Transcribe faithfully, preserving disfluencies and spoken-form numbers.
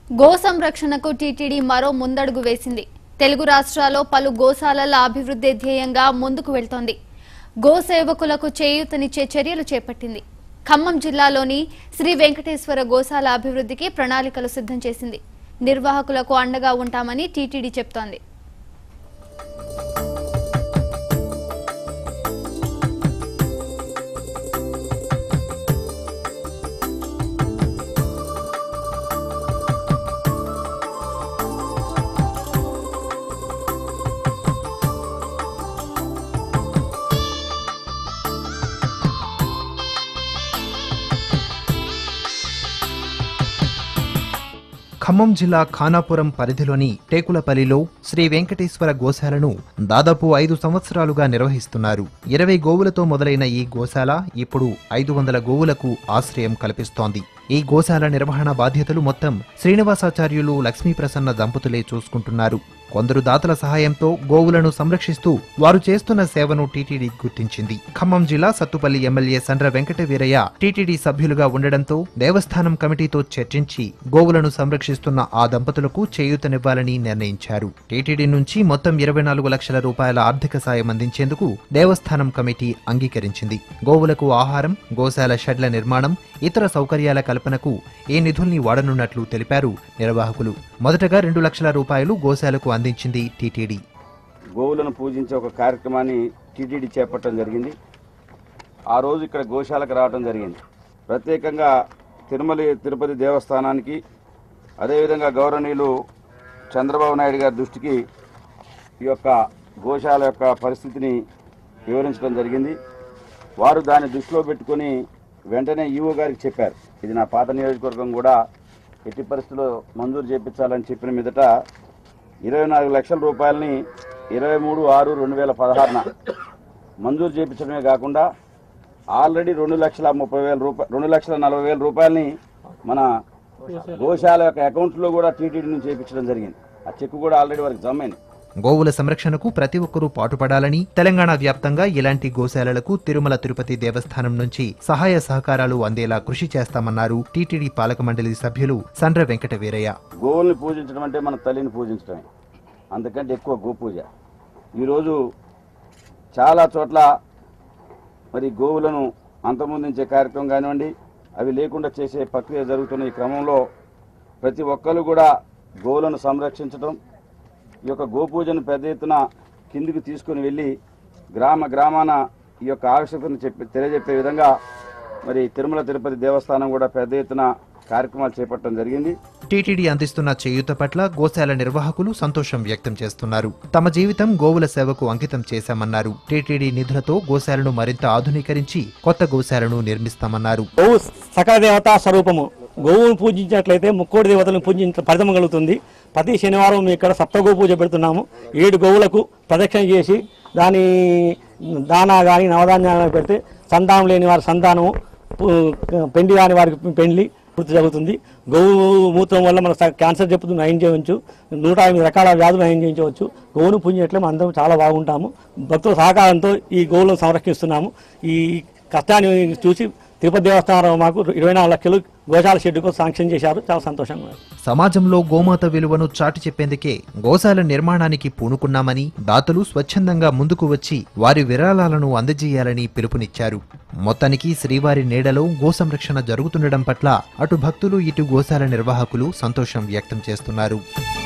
Go సంరక్షణకు TTD మరో ముందడుగు వేసింది. తెలుగు రాష్ట్రాల్లో పలు గోశాలల అభివృద్ధి ధ్యేయంగా ముందుకు వెళ్తోంది. గో సేవకులకు చేయూతనిచ్చే చర్యలు చేపట్టింది. ఖమ్మం జిల్లాలోని శ్రీ వెంకటేశ్వర గోశాల అభివృద్ధికి ప్రణాళికలు సిద్ధం చేసింది. నిర్వాహకులకు అండగా ఉంటామని టీటీడీ చెప్తోంది. ఖమ్మం జిల్లా ఖానాపురం పరిధిలోని టేకులపల్లిలో శ్రీ వెంకటేశ్వర గోశాలను దాదాపు ఐదు సంవత్సరాలుగా నిర్వహిస్తున్నారు. ఇరవై గోవులతో మొదలైన ఈ గోశాల ఇప్పుడు ఐదు వందల గోవులకు ఆశ్రయం కల్పిస్తోంది. ఈ గోశాల నిర్వహణ బాధ్యతలు మొత్తం శ్రీనివాసాచార్యులు లక్ష్మీప్రసన్న దంపతులే చూసుకుంటున్నారు. కొందరు దాతల సహాయంతో గోవులను సంరక్షిస్తూ వారు చేస్తున్న సేవను టీటీడీ గుర్తించింది. ఖమ్మం జిల్లా సత్తుపల్లి ఎమ్మెల్యే సండ్ర వెంకట వీరయ్య టీటీడీ సభ్యులుగా ఉండడంతో దేవస్థానం కమిటీతో చర్చించి గోవులను సంరక్షిస్తున్న ఆ దంపతులకు చేయూతనివ్వాలని నిర్ణయించారు. టీటీడీ నుంచి మొత్తం ఇరవై నాలుగు లక్షల రూపాయల ఆర్థిక సాయం అందించేందుకు దేవస్థానం కమిటీ అంగీకరించింది. గోవులకు ఆహారం, గోశాల షెడ్ల నిర్మాణం, ఇతర సౌకర్యాల కల్పనకు ఈ నిధుల్ని వాడనున్నట్లు తెలిపారు నిర్వాహకులు. మొదటగా రెండు లక్షల రూపాయలు గోశాలకు అందించింది టీటీడీ. గోవులను పూజించే ఒక కార్యక్రమాన్ని టీటీడీ చేపట్టడం జరిగింది. ఆ రోజు ఇక్కడ గోశాలకు రావడం జరిగింది. ప్రత్యేకంగా తిరుమల తిరుపతి దేవస్థానానికి, అదేవిధంగా గౌరవనీయులు చంద్రబాబు నాయుడు గారి దృష్టికి ఈ యొక్క గోశాల యొక్క పరిస్థితిని వివరించడం జరిగింది. వారు దాన్ని దృష్టిలో పెట్టుకొని వెంటనే ఈవో గారికి చెప్పారు, ఇది నా పాత నియోజకవర్గం కూడా ఎట్టి పరిస్థితుల్లో మంజూరు చేయించాలని చెప్పిన మీదట ఇరవై నాలుగు లక్షల రూపాయలని ఇరవై మూడు ఆరు రెండు వేల పదహారున మంజూరు చేయించడమే కాకుండా ఆల్రెడీ రెండు లక్షల ముప్పై వేల రూపాయలు రెండు లక్షల నలభై వేల రూపాయలని మన గోశాల యొక్క అకౌంట్లో కూడా టీటీడీ నుంచి చేయించడం జరిగింది. ఆ చెక్ కూడా ఆల్రెడీ వారికి జమ అయింది. గోవుల సంరక్షణకు ప్రతి ఒక్కరూ పాటుపడాలని, తెలంగాణ వ్యాప్తంగా ఇలాంటి గోశాలలకు తిరుమల తిరుపతి దేవస్థానం నుంచి సహాయ సహకారాలు అందేలా కృషి చేస్తామన్నారు టీటీడీ పాలక మండలి సభ్యులు సండ్ర వెంకట వీరయ్య. గోవుల్ని పూజించడం అంటే మన తల్లిని పూజించడమే, అందుకంటే ఎక్కువ గోపూజ. ఈరోజు చాలా చోట్ల మరి గోవులను అంతమొందించే కార్యక్రమం కానివ్వండి, అవి లేకుండా చేసే ప్రక్రియ జరుగుతున్న ఈ క్రమంలో ప్రతి ఒక్కరు కూడా గోవులను సంరక్షించడం, ఈ యొక్క గోపూజను పెద్ద ఎత్తున కిందికి తీసుకుని వెళ్ళి గ్రామ గ్రామాన ఈ యొక్క ఆవశ్యకతను చెప్పి తెలియజెప్పే విధంగా మరి తిరుమల తిరుపతి దేవస్థానం కూడా పెద్ద ఎత్తున కార్యక్రమాలు చేపట్టడం జరిగింది. టీటీడీ అందిస్తున్న చేయూత పట్ల గోశాల నిర్వాహకులు సంతోషం వ్యక్తం చేస్తున్నారు. తమ జీవితం గోవుల సేవకు అంకితం చేశామన్నారు. టీటీడీ నిధులతో గోశాలను మరింత ఆధునీకరించి కొత్త గోశాలను నిర్మిస్తామన్నారు. గోవు సకల దేవతా స్వరూపము. గోవును పూజించినట్లయితే ముక్కోటి దేవతలను పూజించ ఫలితం కలుగుతుంది. ప్రతి శనివారం మేము ఇక్కడ సప్తగో పూజ పెడుతున్నాము. ఏడు గోవులకు ప్రదక్షిణ చేసి దాని దానా కానీ నవధాన్యాలు పెడితే సంతానం లేని వారి సంతానము, పెండి కాని వారికి పెండ్లి పూర్తి జరుగుతుంది. గోవు మూత్రం వల్ల మన క్యాన్సర్ జబ్బును నయం చేయవచ్చు, నూట ఎనిమిది రకాల వ్యాధులు నయం చేయించవచ్చు. గోవును పూజించట్లే మనం అందరం చాలా బాగుంటాము. భక్తుల సహకారంతో ఈ గోవులను సంరక్షిస్తున్నాము. ఈ కష్టాన్ని చూసి తిరుపతి దేవస్థానం మాకు ఇరవై నాలుగు లక్షలు గోశాల షెడ్డుకు శాంక్షన్ చేశారు. చాలా సంతోషంగా ఉంది. సమాజంలో గోమాత విలువను చాటి చెప్పేందుకే గోశాల నిర్మాణానికి పూనుకున్నామని, దాతలు స్వచ్ఛందంగా ముందుకు వచ్చి వారి విరాళాలను అందజేయాలని పిలుపునిచ్చారు. మొత్తానికి శ్రీవారి నీడలో గో సంరక్షణ జరుగుతుండడం పట్ల అటు భక్తులు, ఇటు గోశాల నిర్వాహకులు సంతోషం వ్యక్తం చేస్తున్నారు.